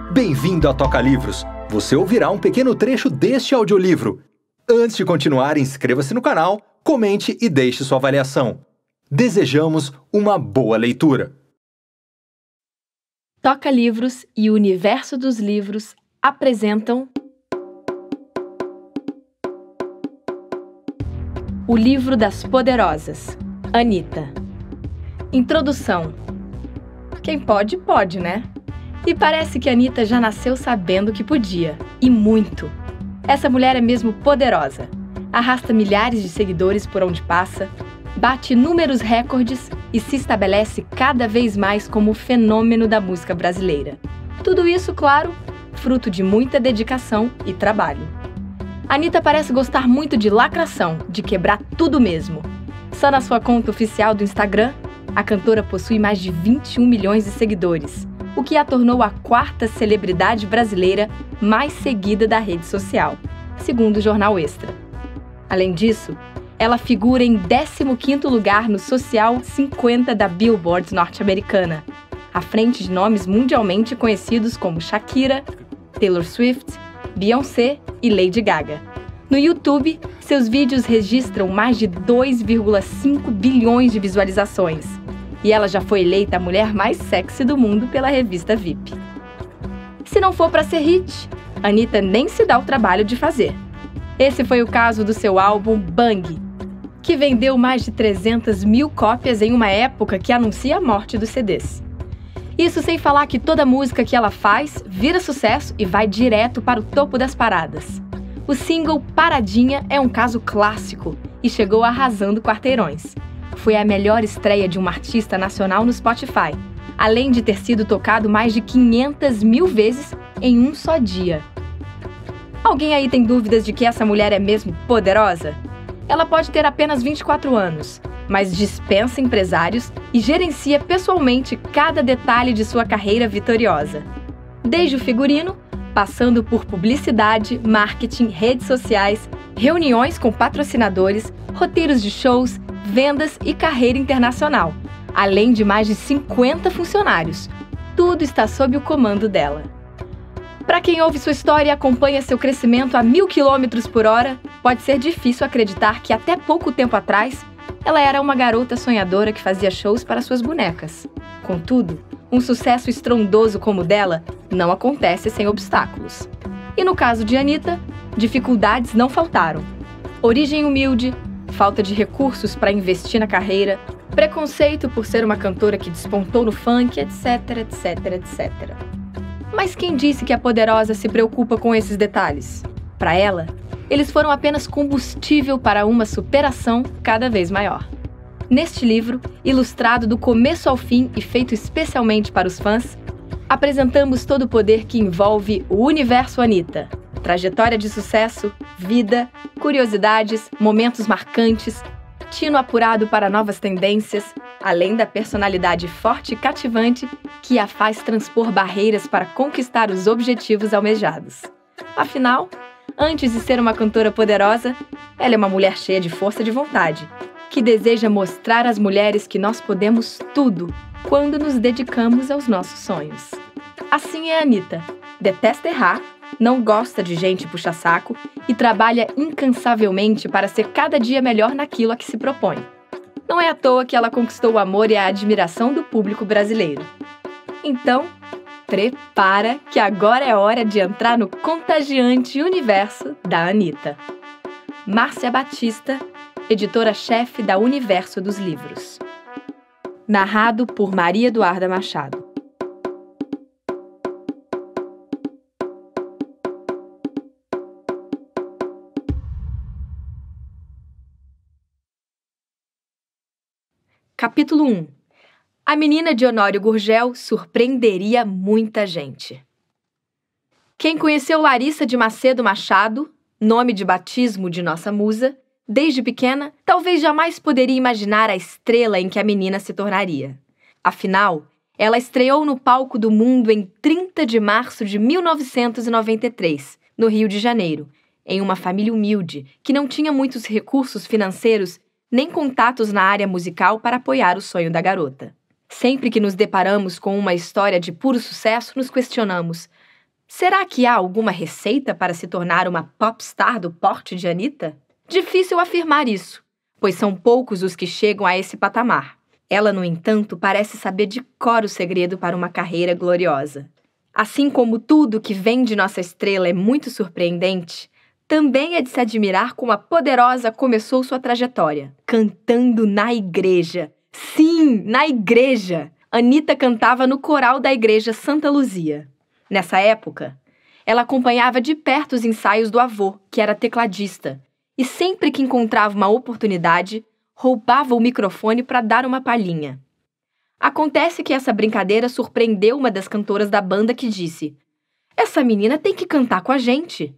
Bem-vindo a Toca Livros. Você ouvirá um pequeno trecho deste audiolivro. Antes de continuar, inscreva-se no canal, comente e deixe sua avaliação. Desejamos uma boa leitura. Toca Livros e o Universo dos Livros apresentam O Livro das Poderosas, Anitta. Introdução. Quem pode, pode, né? E parece que a Anitta já nasceu sabendo que podia, e muito. Essa mulher é mesmo poderosa. Arrasta milhares de seguidores por onde passa, bate inúmeros recordes e se estabelece cada vez mais como o fenômeno da música brasileira. Tudo isso, claro, fruto de muita dedicação e trabalho. A Anitta parece gostar muito de lacração, de quebrar tudo mesmo. Só na sua conta oficial do Instagram, a cantora possui mais de 21 milhões de seguidores, o que a tornou a quarta celebridade brasileira mais seguida da rede social, segundo o Jornal Extra. Além disso, ela figura em 15º lugar no Social 50 da Billboard norte-americana, à frente de nomes mundialmente conhecidos como Shakira, Taylor Swift, Beyoncé e Lady Gaga. No YouTube, seus vídeos registram mais de 2,5 bilhões de visualizações, e ela já foi eleita a mulher mais sexy do mundo pela revista VIP. Se não for para ser hit, a Anitta nem se dá o trabalho de fazer. Esse foi o caso do seu álbum Bang, que vendeu mais de 300 mil cópias em uma época que anuncia a morte dos CDs. Isso sem falar que toda música que ela faz vira sucesso e vai direto para o topo das paradas. O single Paradinha é um caso clássico e chegou arrasando quarteirões. Foi a melhor estreia de uma artista nacional no Spotify, além de ter sido tocado mais de 500 mil vezes em um só dia. Alguém aí tem dúvidas de que essa mulher é mesmo poderosa? Ela pode ter apenas 24 anos, mas dispensa empresários e gerencia pessoalmente cada detalhe de sua carreira vitoriosa. Desde o figurino, passando por publicidade, marketing, redes sociais, reuniões com patrocinadores, roteiros de shows, vendas e carreira internacional, além de mais de 50 funcionários. Tudo está sob o comando dela. Para quem ouve sua história e acompanha seu crescimento a 1000 km por hora, pode ser difícil acreditar que até pouco tempo atrás, ela era uma garota sonhadora que fazia shows para suas bonecas. Contudo, um sucesso estrondoso como o dela não acontece sem obstáculos. E no caso de Anitta, dificuldades não faltaram. Origem humilde, falta de recursos para investir na carreira, preconceito por ser uma cantora que despontou no funk, etc, etc, etc. Mas quem disse que a poderosa se preocupa com esses detalhes? Para ela, eles foram apenas combustível para uma superação cada vez maior. Neste livro, ilustrado do começo ao fim e feito especialmente para os fãs, apresentamos todo o poder que envolve o universo Anitta. Trajetória de sucesso, vida, curiosidades, momentos marcantes, tino apurado para novas tendências, além da personalidade forte e cativante que a faz transpor barreiras para conquistar os objetivos almejados. Afinal, antes de ser uma cantora poderosa, ela é uma mulher cheia de força de vontade, que deseja mostrar às mulheres que nós podemos tudo quando nos dedicamos aos nossos sonhos. Assim é a Anitta. Detesta errar, não gosta de gente puxa-saco e trabalha incansavelmente para ser cada dia melhor naquilo a que se propõe. Não é à toa que ela conquistou o amor e a admiração do público brasileiro. Então, prepara que agora é hora de entrar no contagiante universo da Anitta. Márcia Batista, editora-chefe da Universo dos Livros. Narrado por Maria Eduarda Machado. Capítulo 1. A menina de Honório Gurgel surpreenderia muita gente. Quem conheceu Larissa de Macedo Machado, nome de batismo de nossa musa, desde pequena, talvez jamais poderia imaginar a estrela em que a menina se tornaria. Afinal, ela estreou no palco do mundo em 30 de março de 1993, no Rio de Janeiro, em uma família humilde que não tinha muitos recursos financeiros nem contatos na área musical para apoiar o sonho da garota. Sempre que nos deparamos com uma história de puro sucesso, nos questionamos: Será que há alguma receita para se tornar uma popstar do porte de Anitta? Difícil afirmar isso, pois são poucos os que chegam a esse patamar. Ela, no entanto, parece saber de cor o segredo para uma carreira gloriosa. Assim como tudo que vem de nossa estrela é muito surpreendente, também é de se admirar como a Poderosa começou sua trajetória, cantando na igreja. Sim, na igreja! Anitta cantava no coral da igreja Santa Luzia. Nessa época, ela acompanhava de perto os ensaios do avô, que era tecladista, e sempre que encontrava uma oportunidade, roubava o microfone para dar uma palhinha. Acontece que essa brincadeira surpreendeu uma das cantoras da banda que disse: "Essa menina tem que cantar com a gente."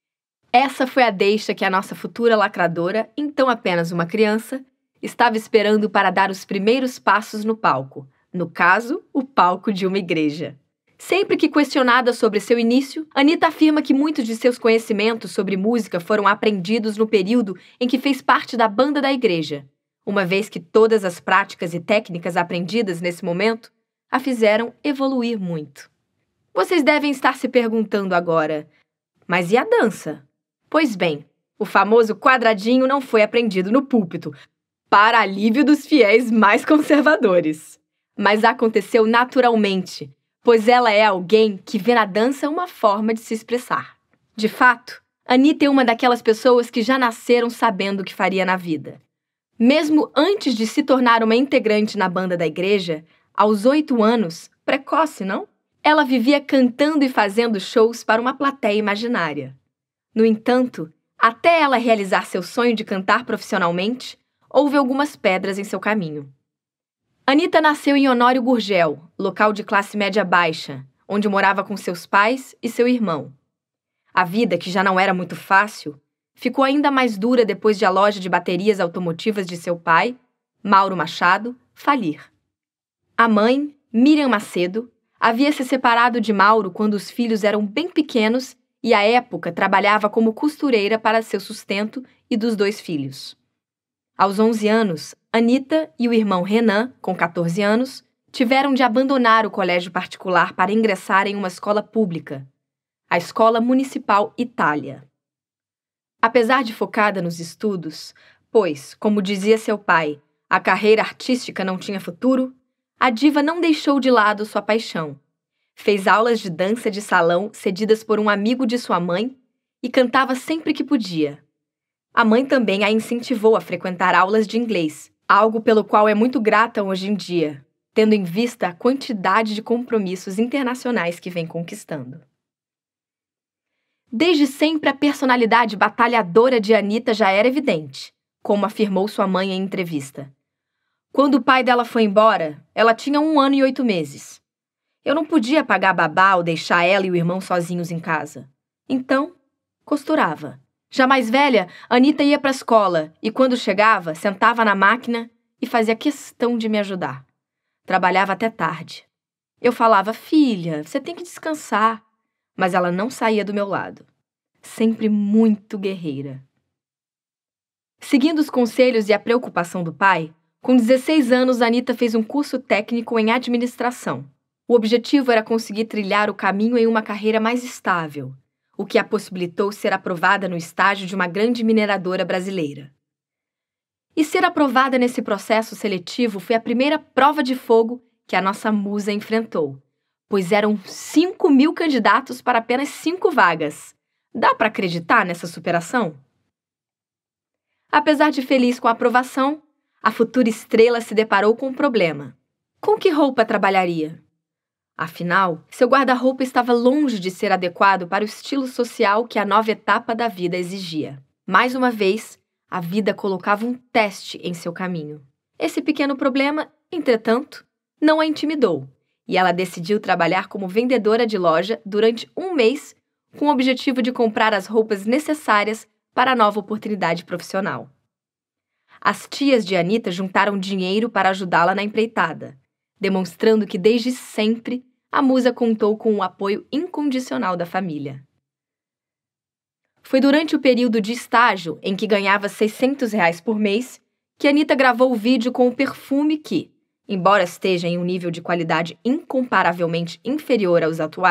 Essa foi a deixa que a nossa futura lacradora, então apenas uma criança, estava esperando para dar os primeiros passos no palco. No caso, o palco de uma igreja. Sempre que questionada sobre seu início, Anitta afirma que muitos de seus conhecimentos sobre música foram aprendidos no período em que fez parte da banda da igreja, uma vez que todas as práticas e técnicas aprendidas nesse momento a fizeram evoluir muito. Vocês devem estar se perguntando agora, mas e a dança? Pois bem, o famoso quadradinho não foi aprendido no púlpito, para alívio dos fiéis mais conservadores. Mas aconteceu naturalmente, pois ela é alguém que vê na dança uma forma de se expressar. De fato, Anitta é uma daquelas pessoas que já nasceram sabendo o que faria na vida. Mesmo antes de se tornar uma integrante na banda da igreja, aos 8 anos, precoce, não? Ela vivia cantando e fazendo shows para uma plateia imaginária. No entanto, até ela realizar seu sonho de cantar profissionalmente, houve algumas pedras em seu caminho. Anitta nasceu em Honório Gurgel, local de classe média baixa, onde morava com seus pais e seu irmão. A vida, que já não era muito fácil, ficou ainda mais dura depois de a loja de baterias automotivas de seu pai, Mauro Machado, falir. A mãe, Miriam Macedo, havia se separado de Mauro quando os filhos eram bem pequenos e, à época, trabalhava como costureira para seu sustento e dos 2 filhos. Aos 11 anos, Anitta e o irmão Renan, com 14 anos, tiveram de abandonar o colégio particular para ingressar em uma escola pública, a Escola Municipal Itália. Apesar de focada nos estudos, pois, como dizia seu pai, a carreira artística não tinha futuro, a diva não deixou de lado sua paixão. Fez aulas de dança de salão cedidas por um amigo de sua mãe e cantava sempre que podia. A mãe também a incentivou a frequentar aulas de inglês, algo pelo qual é muito grata hoje em dia, tendo em vista a quantidade de compromissos internacionais que vem conquistando. Desde sempre, a personalidade batalhadora de Anitta já era evidente, como afirmou sua mãe em entrevista. Quando o pai dela foi embora, ela tinha 1 ano e 8 meses. Eu não podia pagar babá ou deixar ela e o irmão sozinhos em casa. Então, costurava. Já mais velha, Anitta ia para a escola e, quando chegava, sentava na máquina e fazia questão de me ajudar. Trabalhava até tarde. Eu falava: "Filha, você tem que descansar." Mas ela não saía do meu lado. Sempre muito guerreira. Seguindo os conselhos e a preocupação do pai, com 16 anos, Anitta fez um curso técnico em administração. O objetivo era conseguir trilhar o caminho em uma carreira mais estável, o que a possibilitou ser aprovada no estágio de uma grande mineradora brasileira. E ser aprovada nesse processo seletivo foi a primeira prova de fogo que a nossa musa enfrentou, pois eram 5.000 candidatos para apenas 5 vagas. Dá para acreditar nessa superação? Apesar de feliz com a aprovação, a futura estrela se deparou com um problema. Com que roupa trabalharia? Afinal, seu guarda-roupa estava longe de ser adequado para o estilo social que a nova etapa da vida exigia. Mais uma vez, a vida colocava um teste em seu caminho. Esse pequeno problema, entretanto, não a intimidou, e ela decidiu trabalhar como vendedora de loja durante 1 mês, com o objetivo de comprar as roupas necessárias para a nova oportunidade profissional. As tias de Anitta juntaram dinheiro para ajudá-la na empreitada, demonstrando que desde sempre a musa contou com o apoio incondicional da família. Foi durante o período de estágio, em que ganhava R$600 por mês, que Anitta gravou o vídeo com o perfume que, embora esteja em um nível de qualidade incomparavelmente inferior aos atuais,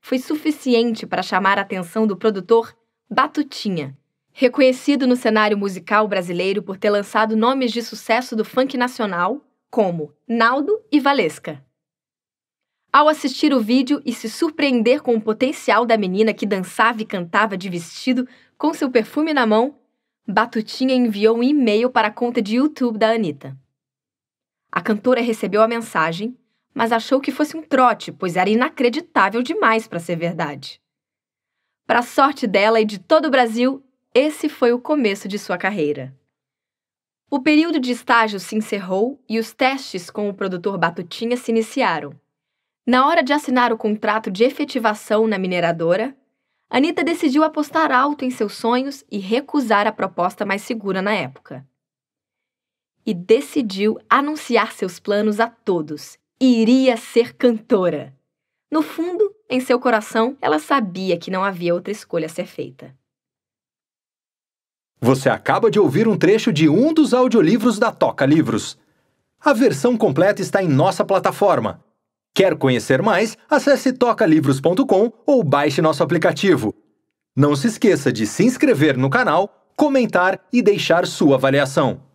foi suficiente para chamar a atenção do produtor Batutinha, reconhecido no cenário musical brasileiro por ter lançado nomes de sucesso do funk nacional, como Naldo e Valesca. Ao assistir o vídeo e se surpreender com o potencial da menina que dançava e cantava de vestido com seu perfume na mão, Batutinha enviou um e-mail para a conta de YouTube da Anitta. A cantora recebeu a mensagem, mas achou que fosse um trote, pois era inacreditável demais para ser verdade. Para a sorte dela e de todo o Brasil, esse foi o começo de sua carreira. O período de estágio se encerrou e os testes com o produtor Batutinha se iniciaram. Na hora de assinar o contrato de efetivação na mineradora, Anitta decidiu apostar alto em seus sonhos e recusar a proposta mais segura na época. E decidiu anunciar seus planos a todos. Iria ser cantora. No fundo, em seu coração, ela sabia que não havia outra escolha a ser feita. Você acaba de ouvir um trecho de um dos audiolivros da Toca Livros. A versão completa está em nossa plataforma. Quer conhecer mais? Acesse tocalivros.com ou baixe nosso aplicativo. Não se esqueça de se inscrever no canal, comentar e deixar sua avaliação.